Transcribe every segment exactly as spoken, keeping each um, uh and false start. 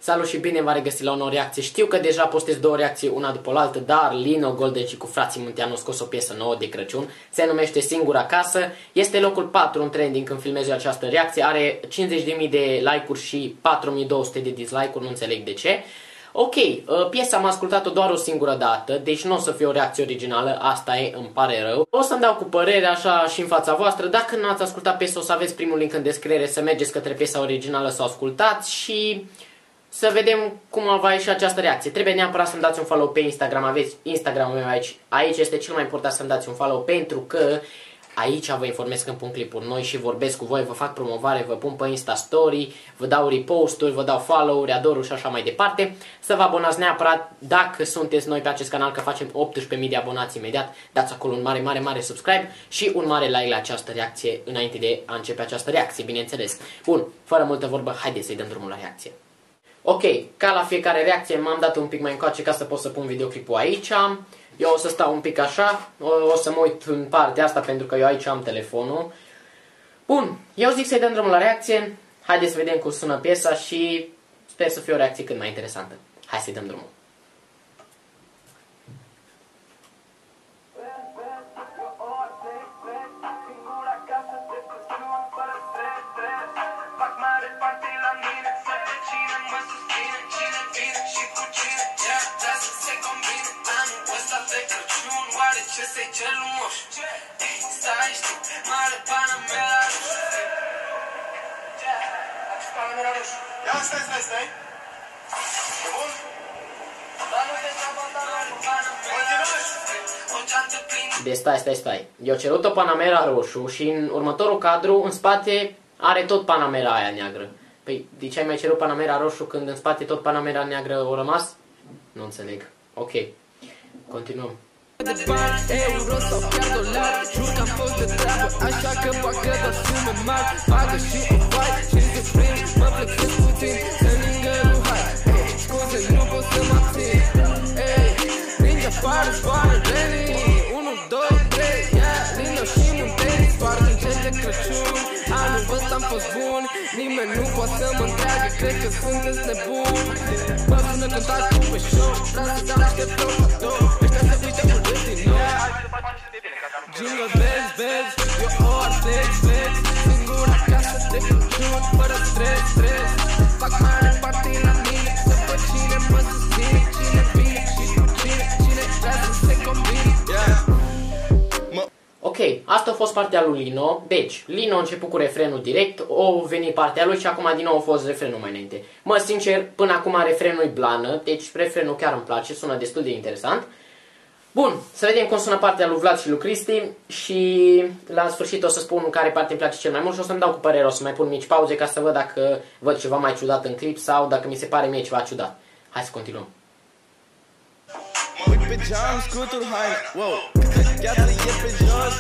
Salut și bine v-am regăsit la o nouă reacție. Știu că deja postez două reacții una după altă, dar Lino Goldeci cu frații Munteanu au scos o piesă nouă de Crăciun. Se numește Singura Casă. Este locul patru în trending când filmez eu această reacție. Are cincizeci de mii de like-uri și patru mii două sute de dislike-uri, nu înțeleg de ce. Ok, piesa am ascultat-o doar o singură dată, deci nu o să fie o reacție originală, asta e, îmi pare rău. O să-mi dau cu părere așa și în fața voastră. Dacă nu ați ascultat piesa, o să aveți primul link în descriere, să mergeți către piesa originală să o ascultați și să vedem cum va ieși această reacție. Trebuie neapărat să-mi dați un follow pe Instagram, aveți Instagramul meu aici. Aici este cel mai important să-mi dați un follow, pentru că aici vă informez când pun clipuri noi și vorbesc cu voi, vă fac promovare, vă pun pe Insta Story, vă dau repost-uri, vă dau follow-uri, adoruri și așa mai departe. Să vă abonați neapărat dacă sunteți noi pe acest canal, că facem optsprezece mii de abonați imediat. Dați acolo un mare, mare, mare subscribe și un mare like la această reacție înainte de a începe această reacție, bineînțeles. Bun, fără multă vorbă, haideți să-i dăm drumul la reacție. Ok, ca la fiecare reacție m-am dat un pic mai încoace ca să pot să pun videoclipul aici. Eu o să stau un pic așa, o, o să mă uit în partea asta pentru că eu aici am telefonul. Bun, eu zic să-i dăm drumul la reacție. Haideți să vedem cum sună piesa și sper să fie o reacție cât mai interesantă. Hai să-i dăm drumul. Ce să-i cel moș? Stai, știu, mare Panamera roșu. Panamera roșu. Ia, stai, stai, stai. E bun? Dar nu te treaba ta la Panamera. Deci stai, stai, stai. Eu cerut o Panamera roșu și în următorul cadru, în spate, are tot Panamera aia neagră. Păi, de ce ai mai cerut Panamera roșu când în spate tot Panamera neagră o rămas? Nu înțeleg. Ok. Continuăm. De bani, euro sau chiar dolari, jur că am fost de treabă, așa că bagă doar sume mari. Bagă și o fai și de prim, mă plăcesc puțin, să lângă ruhai. Hey, scuze, nu pot să mă țin. Hey, ninge afară, zboară renii, unu, doi, trei, yeah, Lino și Munteni, spart în cer de Crăciun. Anul ăsta am fost bun, nimeni nu poate să mă întreagă, cred că sunteți nebuni. Bă, sună contactul pe show, vreau să dau niște propatori. Jingle bells, bells, eu o ardex, vezi. Singura casă de Crăciun, fără stres, stres. Fac mare parte la mine, să văd cine mă susține, cine vine și cu cine, cine vrea să se combine. Ok, asta a fost partea lui Lino. Deci, Lino a început cu refrenul direct, o venit partea lui și acum din nou a fost refrenul mai înainte. Mă, sincer, până acum refrenul-i blană, deci refrenul chiar îmi place, sună destul de interesant. Bun, să vedem cum sună partea lui Vlad și lui Cristi și la sfârșit o să spun care parte îmi place cel mai mult și o să-mi dau cu părere, o să mai pun mici pauze ca să văd dacă văd ceva mai ciudat în clip sau dacă mi se pare mie ceva ciudat. Hai să continuăm. Mă uit pe geam, scutur haine, wow, gheață e pe jos,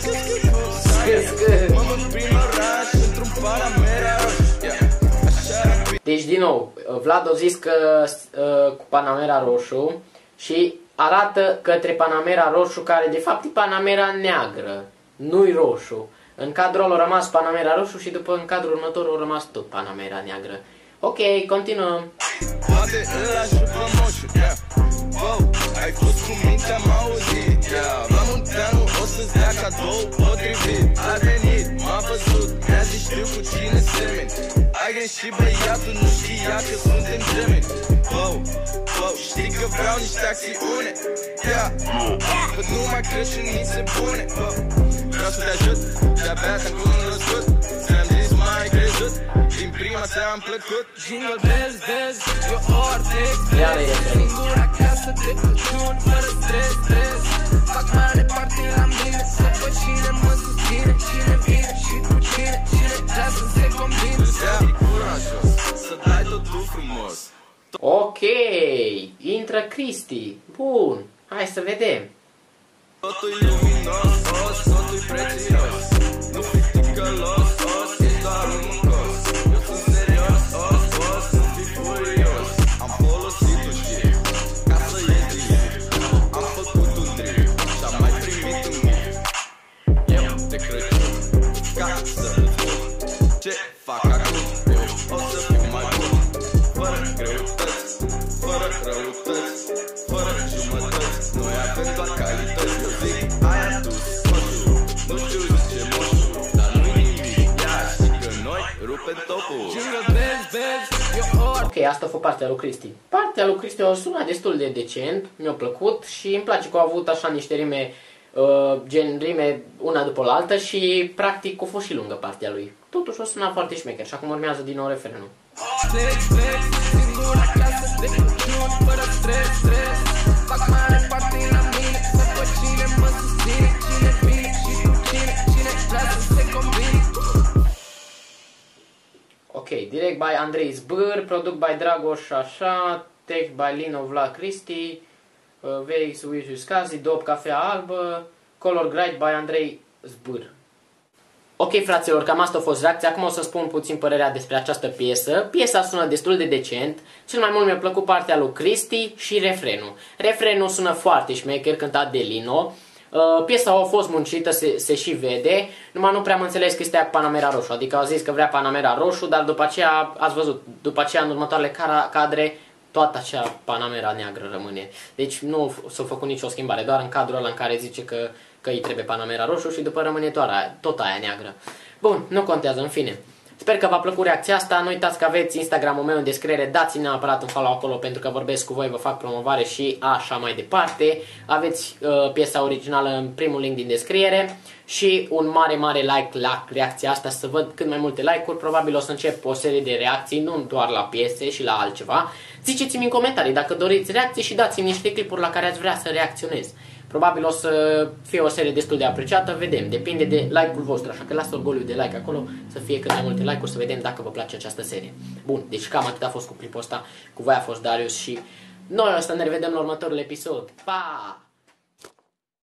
mă mut prin oraș, într-un Panamera roșu. Deci din nou, Vlad a zis că uh, cu Panamera roșu și arată către Panamera roșu, care de fapt e Panamera neagră, nu-i roșu. În cadrul ăla a rămas Panamera roșu și după în cadrul următor a rămas tot Panamera neagră. Ok, continuăm. Poate ăla jupă moșul, yeah. Wow, ai fost cu minte, am auzit, yeah. La Munteanu o să-ți dea cadou potrivit. A venit, m-a văzut, mi-a zis știu cu cine semeni. Ai greșit băiatul, nu știa că suntem gemeni. Wow, wow, știi că vreau niște acțiune, yeah. Că numai Crăciunii se pune, wow. Vreau să te ajut, de-abia te-am cunoscut. Ți-am zis mai crezut, din prima ți-am plăcut. Jingle bells, bells, eu o ardex, vezi. Singura casă de Crăciun, fără stres, stres. Fac mare parte la mine, să văd cine mă susține, cine vine și cu cine, cine vrea să se combine. Să fii curajos, să dai totul frumos. Ok, intră Cristi. Bun, hai să vedem. Totul-i luminos, os, totul-i prețios. Nu fi ticălos, os, ești doar un mucos. Eu sunt serios, os, os, nu fi furios. Am folosit un șir, ca să ies din zi. Am făcut un drill și-am mai primit un mic. Eu de Crăciun, ca să-l văd. Ce fac acum? Eu o să fiu mai bun, fără greutăți. Ok, asta a fost partea lui Cristi. Partea lui Cristi a sunat destul de decent, mi-a plăcut și îmi place că au avut așa niște rime, uh, gen rime una după altă și practic a fost și lungă partea lui. Totuși a sunat foarte șmecher și acum urmează din nou refrenul. Flex, flex, singur acasă de Crăciun, fără stres, stres. Fac mare parte la mine, să văd cine mă susține, cine vine și cu cine, cine vrea să se combine. Ok, direct by Andrei Zbâr, produc by Dragoș așa, text by Lino Vlad Cristi, uh, V X Wishes Scazi, Dop Cafea Albă, Color Grade by Andrei Zbâr. Ok, fraților, cam asta a fost reacția. Acum o să spun puțin părerea despre această piesă. Piesa sună destul de decent. Cel mai mult mi-a plăcut partea lui Cristi și refrenul. Refrenul sună foarte șmecher, cântat de Lino. Uh, piesa a fost muncită, se, se și vede, numai nu prea am înțeles că este Panamera roșu. Adică au zis că vrea Panamera roșu, dar după aceea, ați văzut, după aceea în următoarele cadre, toată acea Panamera neagră rămâne. Deci nu s-a făcut nicio schimbare, doar în cadrul ăla în care zice că, că îi trebuie Panamera roșu și după rămâne tot aia, tot aia neagră. Bun, nu contează, în fine. Sper că v-a plăcut reacția asta, nu uitați că aveți Instagramul meu în descriere, dați-mi neapărat un follow acolo pentru că vorbesc cu voi, vă fac promovare și așa mai departe. Aveți uh, piesa originală în primul link din descriere și un mare, mare like la reacția asta, să văd cât mai multe like-uri. Probabil o să încep o serie de reacții, nu doar la piese și la altceva. Ziceți-mi în comentarii dacă doriți reacții și dați-mi niște clipuri la care ați vrea să reacționez. Probabil o să fie o serie destul de apreciată, vedem, depinde de like-ul vostru, așa că lasă orgoliu de like acolo, să fie cât mai multe like-uri, să vedem dacă vă place această serie. Bun, deci cam atât a fost cu clipul ăsta, cu voi a fost Darius și noi o să ne revedem la următorul episod. Pa!